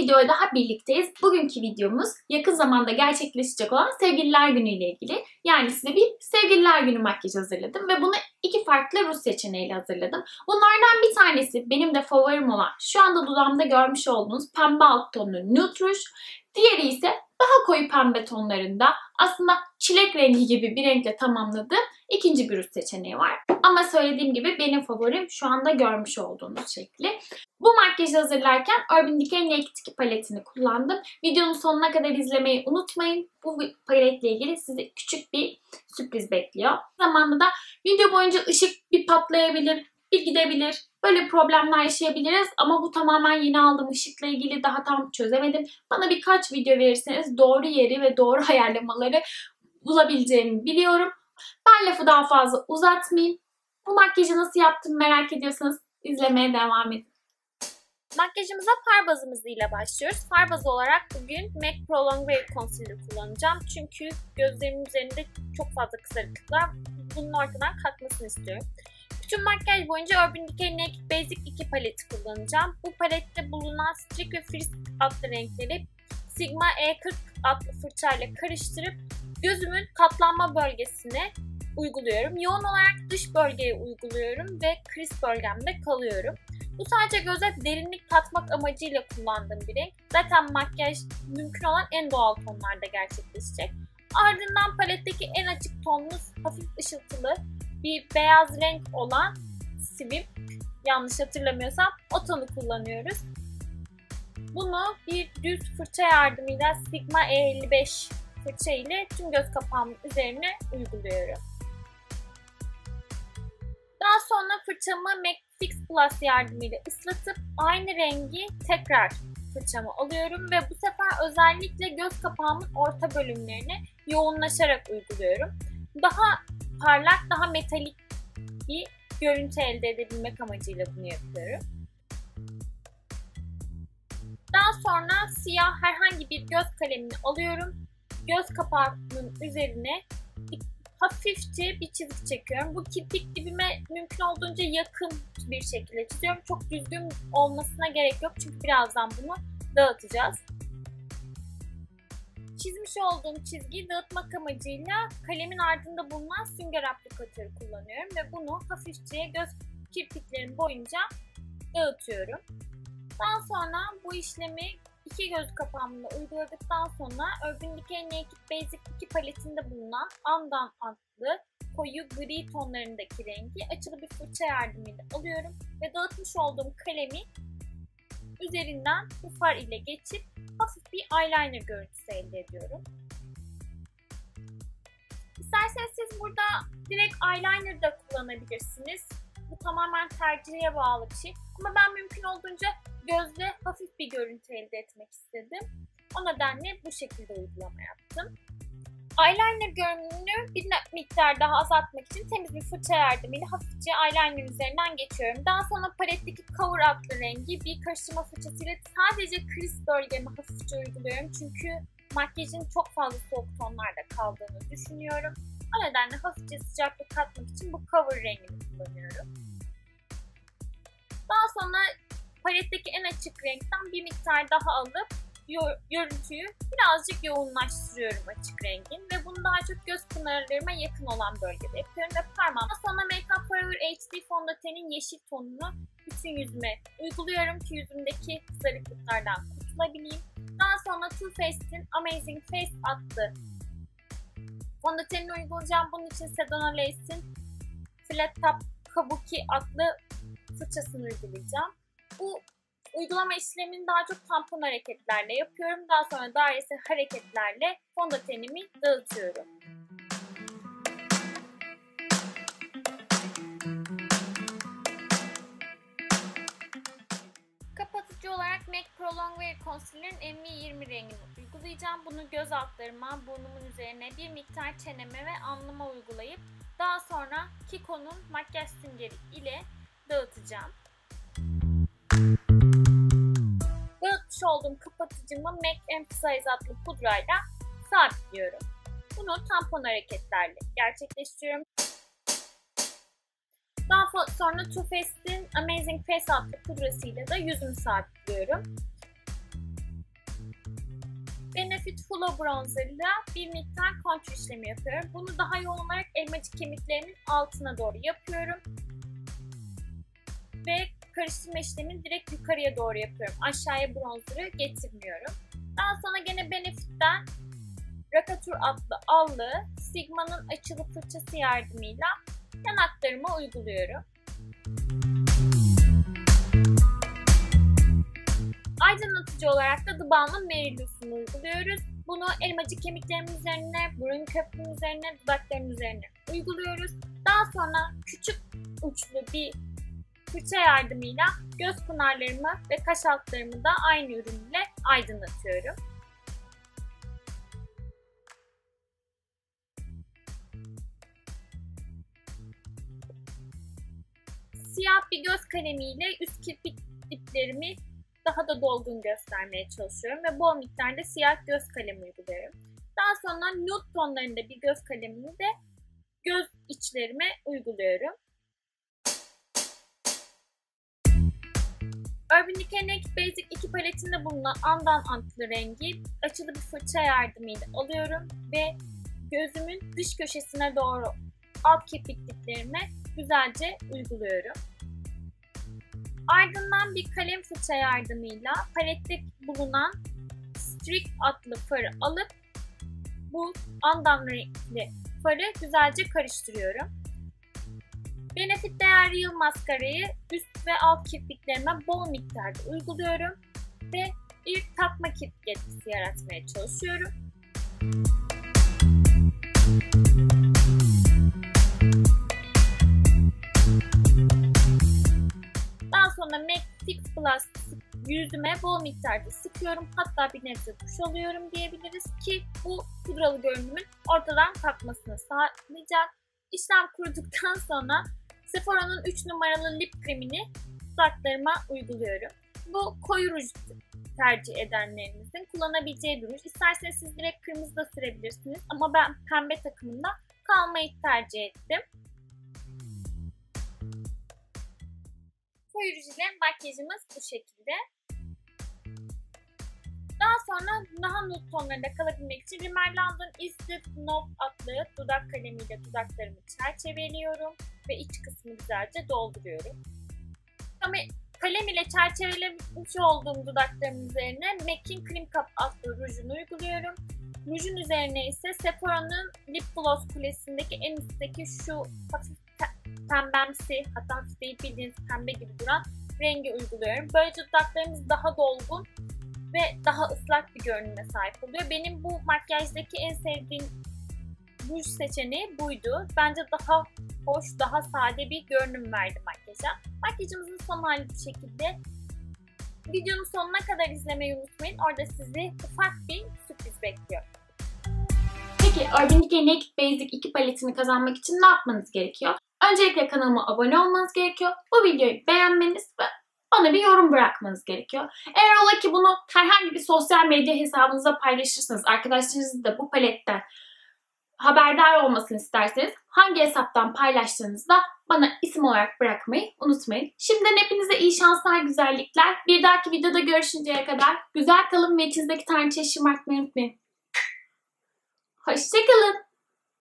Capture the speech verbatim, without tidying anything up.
videoda daha birlikteyiz. Bugünkü videomuz yakın zamanda gerçekleşecek olan Sevgililer Günü ile ilgili. Yani size bir Sevgililer Günü makyajı hazırladım ve bunu iki farklı ruj seçeneğiyle hazırladım. Bunlardan bir tanesi benim de favorim olan şu anda dudağımda görmüş olduğunuz pembe alt tonlu nude ruj. Diğeri ise daha koyu pembe tonlarında aslında çilek rengi gibi bir renkle tamamladığım ikinci bir ruj seçeneği var. Ama söylediğim gibi benim favorim şu anda görmüş olduğunuz şekli. Bu makyajı hazırlarken Urban Decay Naked iki paletini kullandım. Videonun sonuna kadar izlemeyi unutmayın. Bu paletle ilgili sizi küçük bir sürpriz bekliyor. Aynı zamanda da video boyunca ışık bir patlayabilir, bir gidebilir. Böyle problemler yaşayabiliriz ama bu tamamen yeni aldığım ışıkla ilgili, daha tam çözemedim. Bana birkaç video verirseniz doğru yeri ve doğru ayarlamaları bulabileceğimi biliyorum. Ben lafı daha fazla uzatmayayım. Bu makyajı nasıl yaptım merak ediyorsanız izlemeye devam edin. Makyajımıza far bazımız ile başlıyoruz. Far bazı olarak bugün MAC Pro Longwear Concealer kullanacağım. Çünkü gözlerimin üzerinde çok fazla kızarıklıklar. Bunun ortadan kalkmasını istiyorum. Bütün makyaj boyunca Urban Decay Naked Basic iki paleti kullanacağım. Bu palette bulunan Streak ve Frisk adlı renkleri Sigma E kırk adlı fırçayla karıştırıp gözümün katlanma bölgesine uyguluyorum. Yoğun olarak dış bölgeye uyguluyorum ve kriz bölgemde kalıyorum. Bu sadece göze derinlik katmak amacıyla kullandığım bir renk. Zaten makyaj mümkün olan en doğal tonlarda gerçekleşecek. Ardından paletteki en açık tonlu, hafif ışıltılı bir beyaz renk olan Swip, yanlış hatırlamıyorsam o tonu kullanıyoruz. Bunu bir düz fırça yardımıyla Sigma E elli beş fırça ile tüm göz kapağımın üzerine uyguluyorum. Daha sonra fırçamı MAC Fix Plus yardımıyla ıslatıp aynı rengi tekrar fırçama alıyorum ve bu sefer özellikle göz kapağımın orta bölümlerine yoğunlaşarak uyguluyorum. Daha parlak, daha metalik bir görüntü elde edebilmek amacıyla bunu yapıyorum. Daha sonra siyah herhangi bir göz kalemini alıyorum. Göz kapağımın üzerine hafifçe bir çizgi çekiyorum. Bu kirpik dibime mümkün olduğunca yakın bir şekilde çiziyorum. Çok düzgün olmasına gerek yok çünkü birazdan bunu dağıtacağız. Çizmiş olduğum çizgiyi dağıtmak amacıyla kalemin ardında bulunan sünger aplikatörü kullanıyorum ve bunu hafifçe göz kirpiklerim boyunca dağıtıyorum. Daha sonra bu işlemi iki göz kapağımla uyguladıktan sonra Urban Decay Naked Basic iki paletinde bulunan Andan adlı koyu gri tonlarındaki rengi açılı bir fırça yardımıyla alıyorum ve dağıtmış olduğum kalemi üzerinden bu far ile geçip hafif bir eyeliner görüntüsü elde ediyorum. İsterseniz siz burada direkt eyeliner da kullanabilirsiniz. Bu tamamen tercihe bağlı bir şey. Ama ben mümkün olduğunca gözle hafif bir görüntü elde etmek istedim. O nedenle bu şekilde uygulama yaptım. Eyeliner görünümünü bir miktar daha azaltmak için temiz bir fırça yardımıyla hafifçe eyeliner üzerinden geçiyorum. Daha sonra paletteki Cover adlı rengi bir karıştırma fırçasıyla sadece kriz bölgeme hafifçe uyguluyorum. Çünkü makyajın çok fazla soğuk tonlarda kaldığını düşünüyorum. O nedenle hafifçe sıcaklık katmak için bu Cover rengini kullanıyorum. Daha sonra paletteki en açık renkten bir miktar daha alıp görüntüyü birazcık yoğunlaştırıyorum açık rengin ve bunu daha çok göz pınarlarıma yakın olan bölgede yapıyorum ve parmağımla sonra Make Up For Ever H D fondötenin yeşil tonunu bütün yüzüme uyguluyorum ki yüzümdeki kızarıklıklardan kurtulabileyim. Daha sonra Too Faced'in Amazing Face adlı fondötenini uygulayacağım. Bunun için Sedona Lace'in Flat Top Kabuki adlı fırçasını uygulayacağım. Bu uygulama işlemini daha çok tampon hareketlerle yapıyorum. Daha sonra dairesel hareketlerle fondötenimi dağıtıyorum. Kapatıcı olarak MAC Pro Longwear Concealer'ın M V yirmi rengini uygulayacağım. Bunu göz altlarıma, burnumun üzerine, bir miktar çeneme ve alnıma uygulayıp daha sonra Kiko'nun makyaj süngeri ile dağıtacağım. Dağıtmış olduğum kapatıcımı MAC Emphasize adlı pudrayla sabitliyorum. Bunu tampon hareketlerle gerçekleştiriyorum. Daha sonra Too Faced'in Amazing Face adlı pudrasıyla da yüzümü sabitliyorum. Benefit Halo Bronzer ile bir miktar kontür işlemi yapıyorum. Bunu daha yoğun olarak elmacık kemiklerimin altına doğru yapıyorum. Ve karıştırma işlemini direkt yukarıya doğru yapıyorum. Aşağıya bronzer'ı getirmiyorum. Daha sonra gene Benefit'ten Rakatur adlı allığı Sigma'nın açılı fırçası yardımıyla yanaklarıma uyguluyorum. Aydınlatıcı olarak da The Balm'ın Mary Lou'sunu uyguluyoruz. Bunu elmacık kemiklerimin üzerine, burun köprünün üzerine, dudaklarımın üzerine uyguluyoruz. Daha sonra küçük uçlu bir fırça yardımıyla göz pınarlarımı ve kaş altlarımı da aynı ürünle aydınlatıyorum. Siyah bir göz kalemiyle üst kirpik diplerimi daha da dolgun göstermeye çalışıyorum ve bol miktarda siyah göz kalemi uyguluyorum. Daha sonra nude tonlarında bir göz kalemini de göz içlerime uyguluyorum. Urban Decay Naked Basic iki paletinde bulunan Andan Antlı rengi açılı bir fırça yardımıyla alıyorum ve gözümün dış köşesine doğru alt kirpik diplerime güzelce uyguluyorum. Ardından bir kalem fırça yardımıyla palette bulunan Streak adlı farı alıp bu Andan renkli farı güzelce karıştırıyorum. Benefit Değer Real maskarayı üst ve alt kirpiklerime bol miktarda uyguluyorum ve bir takma kirpik etkisi yaratmaya çalışıyorum. Daha sonra M A C Fix Plus yüzüme bol miktarda sıkıyorum. Hatta bir nebze duş alıyorum diyebiliriz ki bu pudralı görünümün ortadan kalkmasını sağlayacak. İşlem kuruduktan sonra Sephora'nın üç numaralı lip kremini dudaklarıma uyguluyorum. Bu koyu ruj tercih edenlerinizin kullanabileceği bir ruj. İsterseniz siz direkt kırmızı da sürebilirsiniz ama ben pembe takımında kalmayı tercih ettim. Koyu ruj ile makyajımız bu şekilde. Daha sonra daha nude tonlarında kalabilmek için Rimmel London Is The Nude adlı dudak kalemiyle dudaklarımı çerçeveliyorum ve iç kısmını güzelce dolduruyorum. Ama kalem ile çerçevelemiş olduğum dudaklarımın üzerine M A C'in Cream Cup adlı rujunu uyguluyorum. Rujun üzerine ise Sephora'nın Lip Gloss kulesindeki en üstteki şu hafif pembemsi, hatta hafif değil bildiğiniz pembe gibi duran rengi uyguluyorum. Böylece dudaklarımız daha dolgun ve daha ıslak bir görünüme sahip oluyor. Benim bu makyajdaki en sevdiğim ruj seçeneği buydu. Bence daha hoş, daha sade bir görünüm verdi makyaja. Makyajımızın son hali bu şekilde. Videonun sonuna kadar izlemeyi unutmayın. Orada sizi ufak bir sürpriz bekliyor. Peki Urban Decay Naked Basic iki paletini kazanmak için ne yapmanız gerekiyor? Öncelikle kanalıma abone olmanız gerekiyor. Bu videoyu beğenmeniz ve bana bir yorum bırakmanız gerekiyor. Eğer ola ki bunu herhangi bir sosyal medya hesabınıza paylaşırsanız, arkadaşlarınızın da bu paletten haberdar olmasını isterseniz hangi hesaptan paylaştığınızda bana isim olarak bırakmayı unutmayın. Şimdiden hepinize iyi şanslar, güzellikler. Bir dahaki videoda görüşünceye kadar güzel kalın ve içinizdeki tanrıçayı şımartmayı unutmayın. Hoşçakalın.